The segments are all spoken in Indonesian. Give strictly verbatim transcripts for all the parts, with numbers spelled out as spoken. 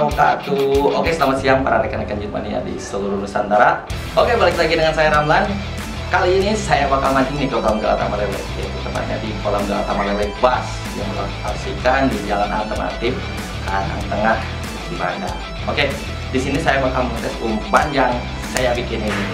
wabarakatuh. Oke, selamat siang para rekan-rekan Jutmania di seluruh Nusantara. Oke, balik lagi dengan saya Ramlan. Kali ini saya bakal mancing nih ke kolam Galata Malele, yaitu tepatnya di kolam Galata Malele Bas yang melokasikan di jalan alternatif Karang Tengah di Bandar. Oke, di sini saya bakal mengetes umpan yang saya bikin ini.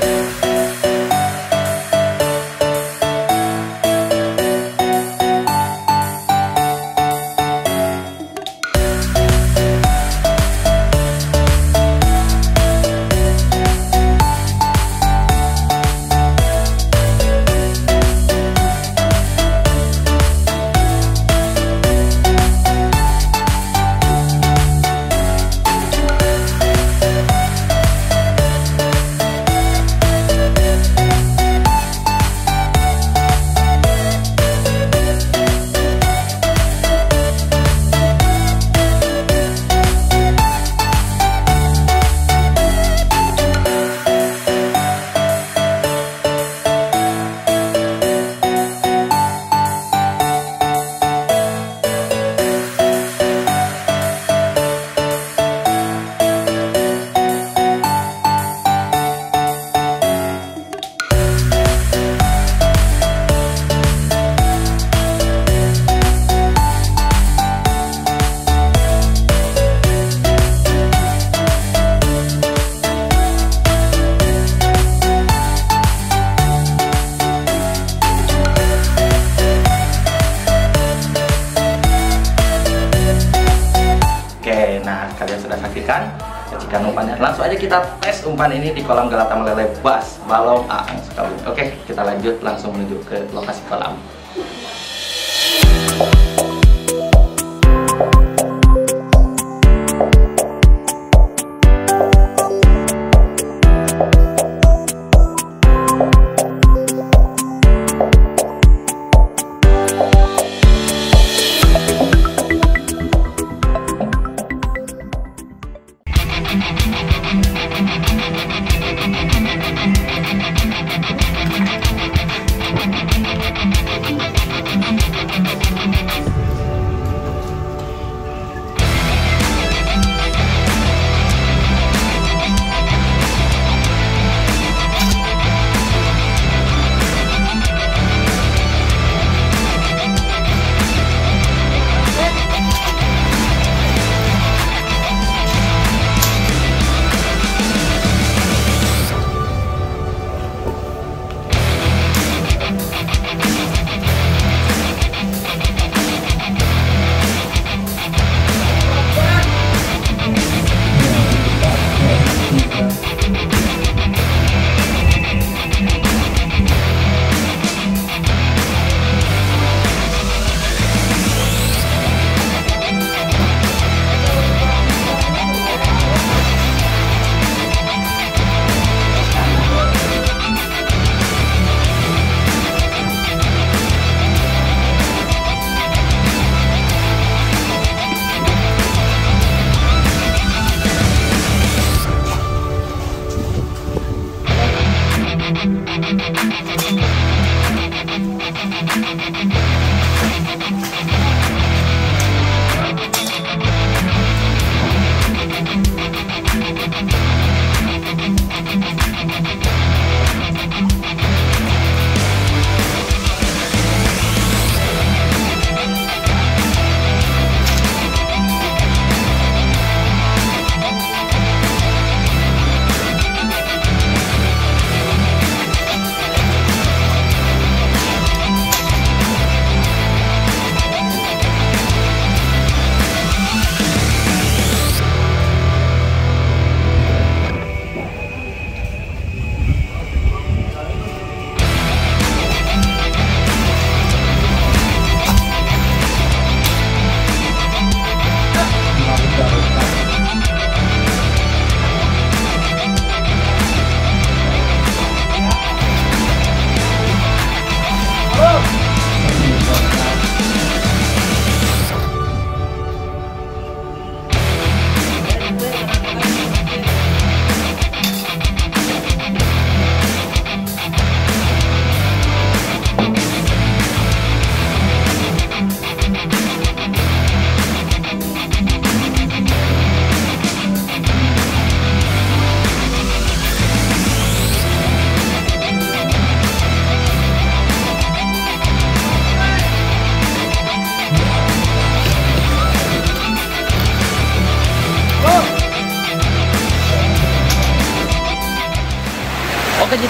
Nah, kalian sudah saksikan racikan umpannya. Langsung aja kita tes umpan ini di kolam Galata Malele Bas Balong Aang sekali. Oke, kita lanjut langsung menuju ke lokasi kolam.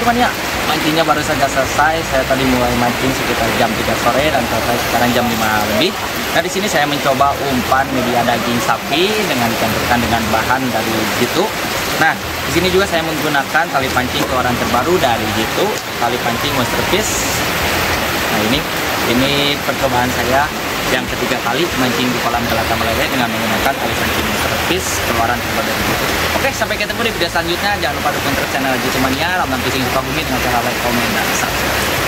Mania, mancingnya baru saja selesai. Saya tadi mulai mancing sekitar jam tiga sore dan selesai sekarang jam lima lebih. Nah, di sini saya mencoba umpan media daging sapi dengan dicampurkan dengan bahan dari Jitu. Nah, di sini juga saya menggunakan tali pancing keluaran terbaru dari Jitu, tali pancing Masterpiece. Nah, ini ini percobaan saya yang ketiga kali mancing di kolam Galata Melewet dengan menggunakan tali pancing Masterpiece keluaran terbaru dari Jitu. Oke, sampai ketemu di video selanjutnya. Jangan lupa dukung terus channel Jitu Mania, Ramlan Fishing Sukabumi dengan cara like, komen, dan subscribe.